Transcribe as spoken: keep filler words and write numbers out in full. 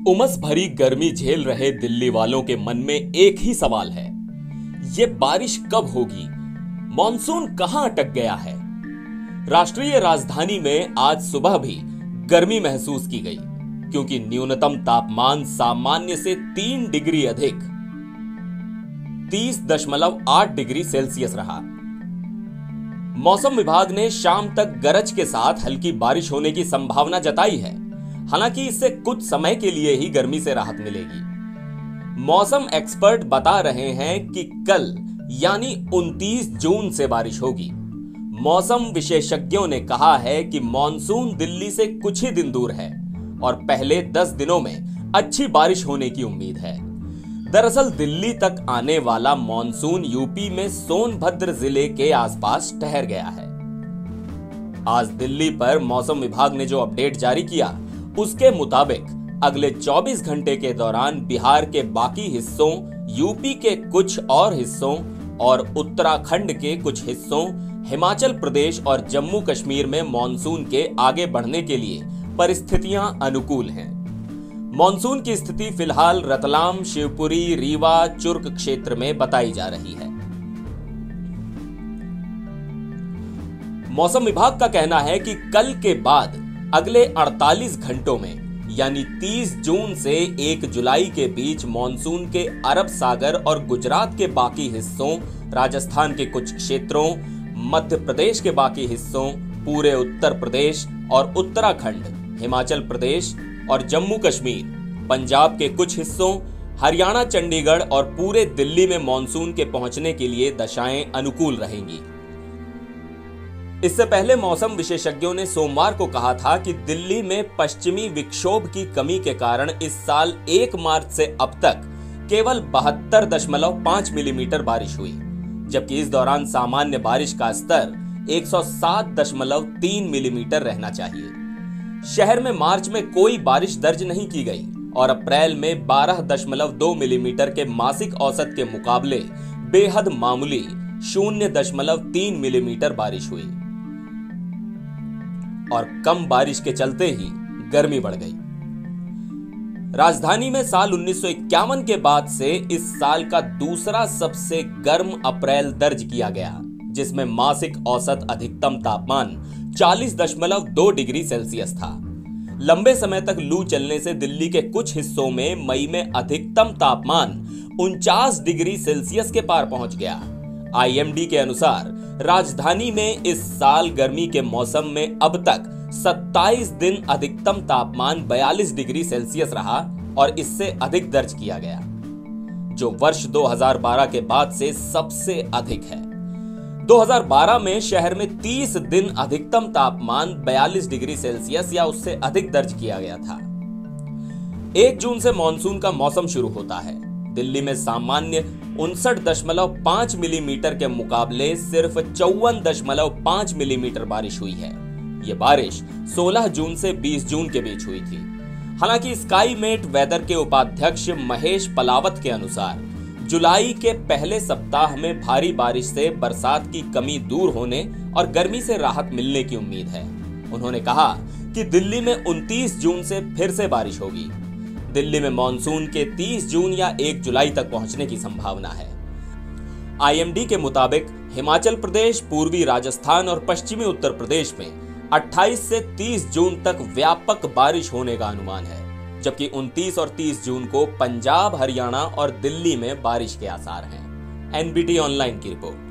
उमस भरी गर्मी झेल रहे दिल्ली वालों के मन में एक ही सवाल है, ये बारिश कब होगी? मॉनसून कहां अटक गया है? राष्ट्रीय राजधानी में आज सुबह भी गर्मी महसूस की गई, क्योंकि न्यूनतम तापमान सामान्य से तीन डिग्री अधिक तीस दशमलव आठ डिग्री सेल्सियस रहा। मौसम विभाग ने शाम तक गरज के साथ हल्की बारिश होने की संभावना जताई है। हालांकि इससे कुछ समय के लिए ही गर्मी से राहत मिलेगी। मौसम एक्सपर्ट बता रहे हैं कि कल यानी उनतीस जून से बारिश होगी। मौसम विशेषज्ञों ने कहा है कि मॉनसून दिल्ली से कुछ ही दिन दूर है और पहले दस दिनों में अच्छी बारिश होने की उम्मीद है। दरअसल दिल्ली तक आने वाला मॉनसून यूपी में सोनभद्र जिले के आसपास ठहर गया है। आज दिल्ली पर मौसम विभाग ने जो अपडेट जारी किया, उसके मुताबिक अगले चौबीस घंटे के दौरान बिहार के बाकी हिस्सों, यूपी के कुछ और हिस्सों और उत्तराखंड के कुछ हिस्सों, हिमाचल प्रदेश और जम्मू कश्मीर में मॉनसून के आगे बढ़ने के लिए परिस्थितियां अनुकूल हैं। मॉनसून की स्थिति फिलहाल रतलाम, शिवपुरी, रीवा, चुर्क क्षेत्र में बताई जा रही है। मौसम विभाग का कहना है कि कल के बाद अगले अड़तालीस घंटों में यानी तीस जून से एक जुलाई के बीच मॉनसून के अरब सागर और गुजरात के बाकी हिस्सों, राजस्थान के कुछ क्षेत्रों, मध्य प्रदेश के बाकी हिस्सों, पूरे उत्तर प्रदेश और उत्तराखंड, हिमाचल प्रदेश और जम्मू कश्मीर, पंजाब के कुछ हिस्सों, हरियाणा, चंडीगढ़ और पूरे दिल्ली में मॉनसून के पहुंचने के लिए दशाएं अनुकूल रहेंगी। इससे पहले मौसम विशेषज्ञों ने सोमवार को कहा था कि दिल्ली में पश्चिमी विक्षोभ की कमी के कारण इस साल एक मार्च से अब तक केवल बहत्तर दशमलव पांच मिलीमीटर बारिश हुई, जबकि इस दौरान सामान्य बारिश का स्तर एक सौ सात दशमलव तीन मिलीमीटर रहना चाहिए। शहर में मार्च में कोई बारिश दर्ज नहीं की गई और अप्रैल में बारह दशमलव दो मिलीमीटर के मासिक औसत के मुकाबले बेहद मामूली शून्य दशमलव तीन मिलीमीटर बारिश हुई और कम बारिश के चलते ही गर्मी बढ़ गई। राजधानी में साल उन्नीस सौ इक्यावन के बाद से इस साल का दूसरा सबसे गर्म अप्रैल दर्ज किया गया, जिसमें मासिक औसत अधिकतम तापमान चालीस दशमलव दो डिग्री सेल्सियस था। लंबे समय तक लू चलने से दिल्ली के कुछ हिस्सों में मई में अधिकतम तापमान उनचास डिग्री सेल्सियस के पार पहुंच गया। आई एम डी के अनुसार राजधानी में इस साल गर्मी के मौसम में अब तक सत्ताईस दिन अधिकतम तापमान बयालीस डिग्री सेल्सियस रहा और इससे अधिक दर्ज किया गया, जो वर्ष दो हज़ार बारह के बाद से सबसे अधिक है। दो हज़ार बारह में शहर में तीस दिन अधिकतम तापमान बयालीस डिग्री सेल्सियस या उससे अधिक दर्ज किया गया था। एक जून से मॉनसून का मौसम शुरू होता है। दिल्ली में सामान्य उनसठ दशमलव पांच मिलीमीटर के मुकाबले सिर्फ चौवन दशमलव पांच मिलीमीटर बारिश हुई है। यह बारिश सोलह जून से बीस जून के बीच हुई थी। हालांकि स्काईमेट वेदर के उपाध्यक्ष महेश पलावत के अनुसार जुलाई के पहले सप्ताह में भारी बारिश से बरसात की कमी दूर होने और गर्मी से राहत मिलने की उम्मीद है। उन्होंने कहा कि दिल्ली में उनतीस जून से फिर से बारिश होगी। दिल्ली में मॉनसून के तीस जून या एक जुलाई तक पहुंचने की संभावना है। आई एम डी के मुताबिक हिमाचल प्रदेश, पूर्वी राजस्थान और पश्चिमी उत्तर प्रदेश में अट्ठाईस से तीस जून तक व्यापक बारिश होने का अनुमान है, जबकि उनतीस और तीस जून को पंजाब, हरियाणा और दिल्ली में बारिश के आसार हैं। एन बी टी ऑनलाइन की रिपोर्ट।